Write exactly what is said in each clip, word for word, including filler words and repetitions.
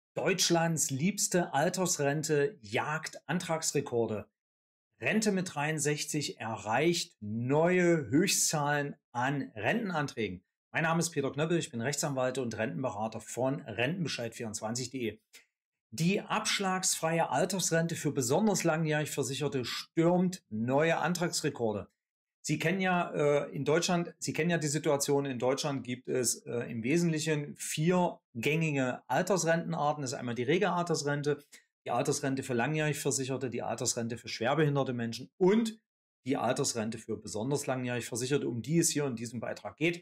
Deutschlands liebste Altersrente jagt Antragsrekorde. Rente mit dreiundsechzig erreicht neue Höchstzahlen an Rentenanträgen. Mein Name ist Peter Knöppel, ich bin Rechtsanwalt und Rentenberater von Rentenbescheid vierundzwanzig punkt de. Die abschlagsfreie Altersrente für besonders langjährig Versicherte stürmt neue Antragsrekorde. Sie kennen ja äh, in Deutschland, Sie kennen ja die Situation, in Deutschland gibt es äh, im Wesentlichen vier gängige Altersrentenarten. Das ist einmal die Regelaltersrente, die Altersrente für langjährig Versicherte, die Altersrente für schwerbehinderte Menschen und die Altersrente für besonders langjährig Versicherte, um die es hier in diesem Beitrag geht.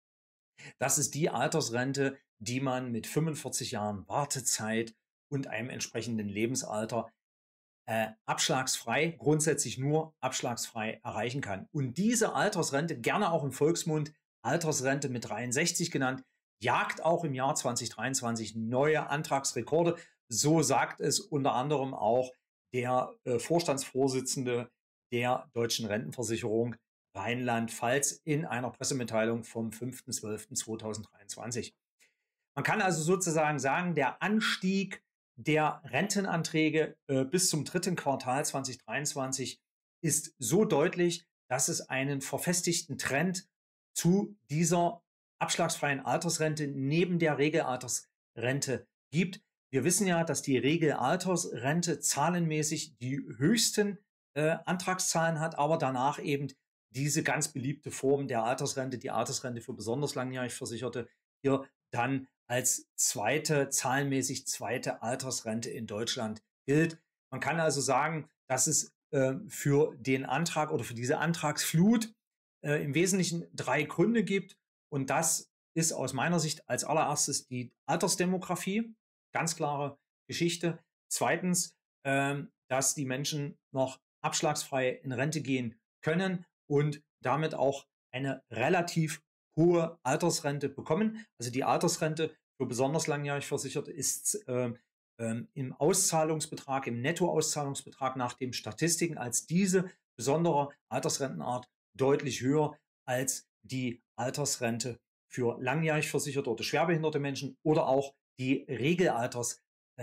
Das ist die Altersrente, die man mit fünfundvierzig Jahren Wartezeit und einem entsprechenden Lebensalter Äh, abschlagsfrei, grundsätzlich nur abschlagsfrei erreichen kann. Und diese Altersrente, gerne auch im Volksmund Altersrente mit dreiundsechzig genannt, jagt auch im Jahr zweitausenddreiundzwanzig neue Antragsrekorde. So sagt es unter anderem auch der äh, Vorstandsvorsitzende der Deutschen Rentenversicherung Rheinland-Pfalz in einer Pressemitteilung vom fünften zwölften zweitausenddreiundzwanzig. Man kann also sozusagen sagen, der Anstieg der Rentenanträge äh, bis zum dritten Quartal zweitausenddreiundzwanzig ist so deutlich, dass es einen verfestigten Trend zu dieser abschlagsfreien Altersrente neben der Regelaltersrente gibt. Wir wissen ja, dass die Regelaltersrente zahlenmäßig die höchsten äh, Antragszahlen hat, aber danach eben diese ganz beliebte Form der Altersrente, die Altersrente für besonders langjährig Versicherte, hier dann als zweite, zahlenmäßig zweite Altersrente in Deutschland gilt. Man kann also sagen, dass es äh, für den Antrag oder für diese Antragsflut äh, im Wesentlichen drei Gründe gibt. Und das ist aus meiner Sicht als allererstes die Altersdemografie, ganz klare Geschichte. Zweitens, äh, dass die Menschen noch abschlagsfrei in Rente gehen können und damit auch eine relativ hohe Altersrente bekommen. Also die Altersrente für besonders langjährig Versicherte ist ähm, ähm, im Auszahlungsbetrag, im Nettoauszahlungsbetrag nach den Statistiken als diese besondere Altersrentenart deutlich höher als die Altersrente für langjährig Versicherte oder schwerbehinderte Menschen oder auch die Regelaltersrente.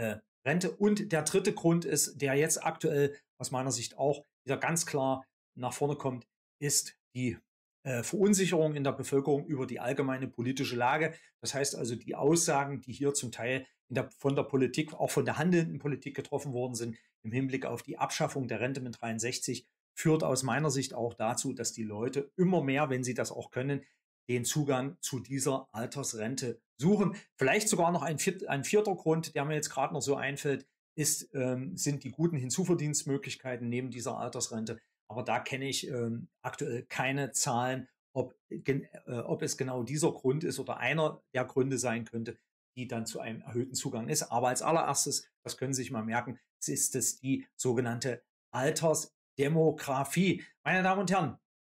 Und der dritte Grund ist, der jetzt aktuell aus meiner Sicht auch wieder ganz klar nach vorne kommt, ist die Äh, Verunsicherung in der Bevölkerung über die allgemeine politische Lage. Das heißt also, die Aussagen, die hier zum Teil in der, von der Politik, auch von der handelnden Politik getroffen worden sind, im Hinblick auf die Abschaffung der Rente mit dreiundsechzig, führt aus meiner Sicht auch dazu, dass die Leute immer mehr, wenn sie das auch können, den Zugang zu dieser Altersrente suchen. Vielleicht sogar noch ein, viert, ein vierter Grund, der mir jetzt gerade noch so einfällt, ist, ähm, sind die guten Hinzuverdienstmöglichkeiten neben dieser Altersrente. Aber da kenne ich ähm, aktuell keine Zahlen, ob, gen, äh, ob es genau dieser Grund ist oder einer der Gründe sein könnte, die dann zu einem erhöhten Zugang ist. Aber als allererstes, das können Sie sich mal merken, ist es die sogenannte Altersdemografie. Meine Damen und Herren,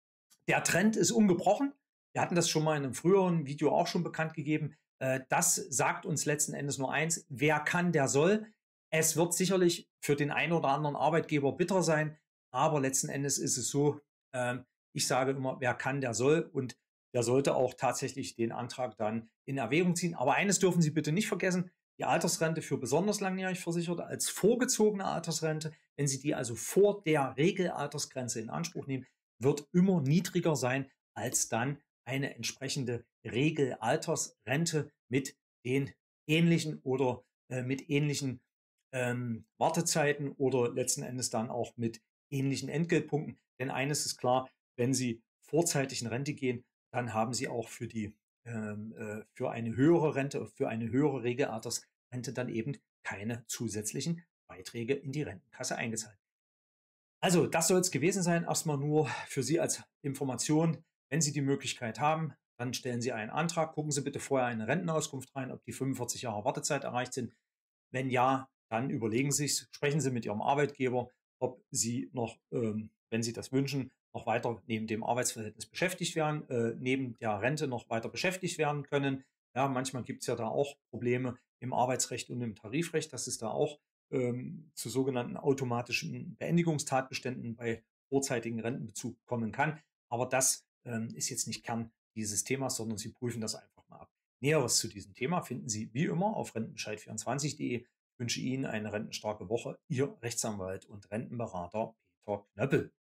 der Trend ist ungebrochen. Wir hatten das schon mal in einem früheren Video auch schon bekannt gegeben. Äh, das sagt uns letzten Endes nur eins: Wer kann, der soll. Es wird sicherlich für den einen oder anderen Arbeitgeber bitter sein, aber letzten Endes ist es so, äh, ich sage immer, wer kann, der soll, und der sollte auch tatsächlich den Antrag dann in Erwägung ziehen. Aber eines dürfen Sie bitte nicht vergessen: Die Altersrente für besonders langjährig Versicherte als vorgezogene Altersrente, wenn Sie die also vor der Regelaltersgrenze in Anspruch nehmen, wird immer niedriger sein als dann eine entsprechende Regelaltersrente mit den ähnlichen oder äh, mit ähnlichen ähm, Wartezeiten oder letzten Endes dann auch mit ähnlichen Entgeltpunkten. Denn eines ist klar: Wenn Sie vorzeitig in Rente gehen, dann haben Sie auch für die ähm, äh, für eine höhere Rente, für eine höhere Regelaltersrente dann eben keine zusätzlichen Beiträge in die Rentenkasse eingezahlt. Also das soll es gewesen sein. Erstmal nur für Sie als Information: Wenn Sie die Möglichkeit haben, dann stellen Sie einen Antrag. Gucken Sie bitte vorher eine Rentenauskunft rein, ob die fünfundvierzig Jahre Wartezeit erreicht sind. Wenn ja, dann überlegen Sie es, sprechen Sie mit Ihrem Arbeitgeber, ob Sie noch, ähm, wenn Sie das wünschen, noch weiter neben dem Arbeitsverhältnis beschäftigt werden, äh, neben der Rente noch weiter beschäftigt werden können. Ja, manchmal gibt es ja da auch Probleme im Arbeitsrecht und im Tarifrecht, dass es da auch ähm, zu sogenannten automatischen Beendigungstatbeständen bei vorzeitigen Rentenbezug kommen kann. Aber das ähm, ist jetzt nicht Kern dieses Themas, sondern Sie prüfen das einfach mal ab. Näheres zu diesem Thema finden Sie wie immer auf rentenbescheid vierundzwanzig punkt de. Ich wünsche Ihnen eine rentenstarke Woche. Ihr Rechtsanwalt und Rentenberater Peter Knöppel.